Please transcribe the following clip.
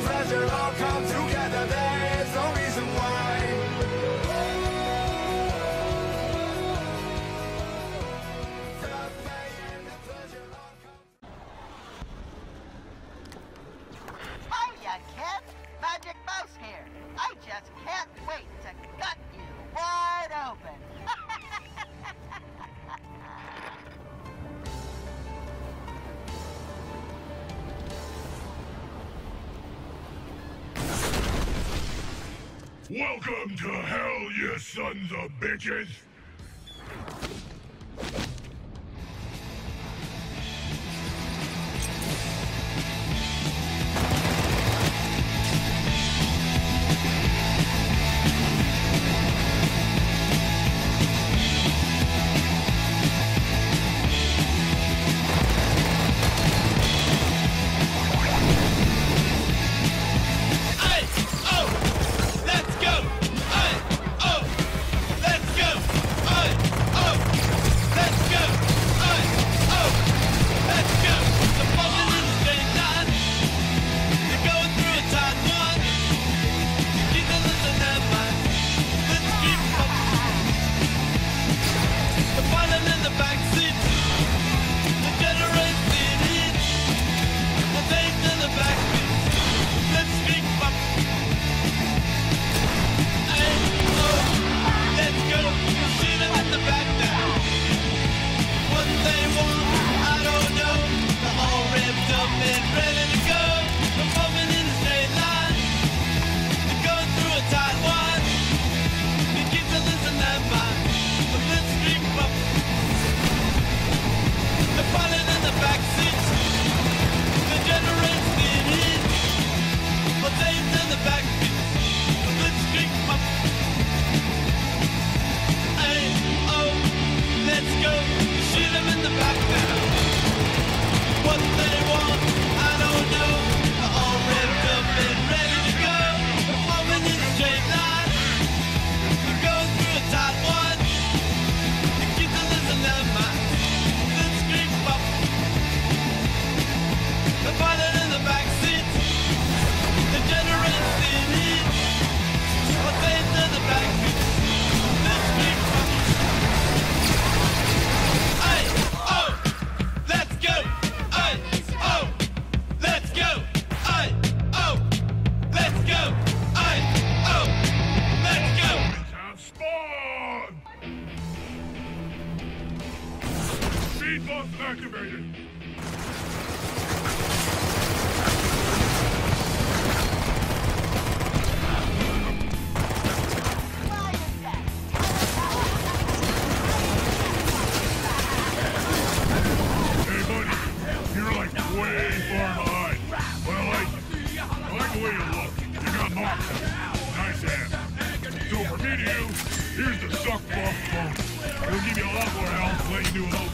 pleasure all come together. There's no reason why. The pain and the pleasure all come. Oh, you kid! Magic Mouse here. I just can't wait to gut you wide open. Welcome to hell, you sons of bitches! Activated! Hey buddy, you're like way far behind. But I like it. I like the way you look. You got muscle. Nice ass. So for me to you, here's the suck bump phone. It'll give you a lot more health and let you do a lot